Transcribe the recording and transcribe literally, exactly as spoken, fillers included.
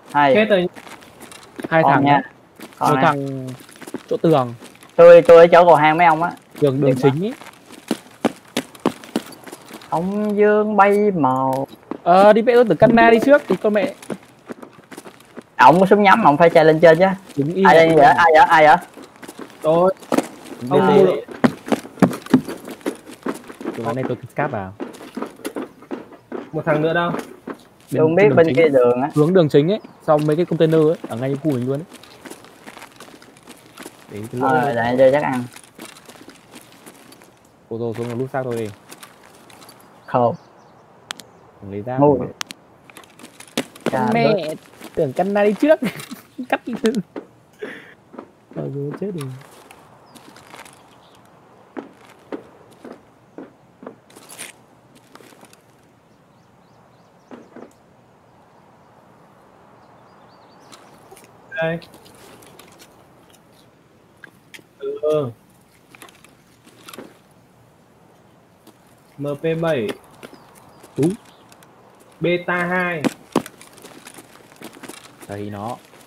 Hay. Chết rồi. Hai Còn thằng nha. nhá. Còn Một này. thằng chỗ tường. Tôi tôi ở chỗ cầu hang mấy ông á. Đường đường Đừng chính ấy. Ông dương bay màu. Ờ đi mẹ ơi, từ Canna đi trước thì con mẹ. Ông có súng nhắm mà ông phải chạy lên trên chứ. Đúng y Ai đây vậy? Ai vậy? Ai vậy? Tôi. Ông Ông mua mua. Chỗ này tôi cáp vào. Một thằng nữa đâu? Tôi không biết bên kia đường á. Hướng đường chính ấy, sau mấy cái container ấy, ở ngay khu mình luôn ấy. Để cái lỗ. Ờ, để chơi chắc ăn. Cô rồi xuống là lúc xác thôi đi. Khổ. Lấy ra. Ngu. Mẹ, tưởng Canna đi trước. Cắt đi từ. Ờ rồi chết rồi. Đây. Ừ. em pê bảy. Đúng. Beta hai. Thấy nó.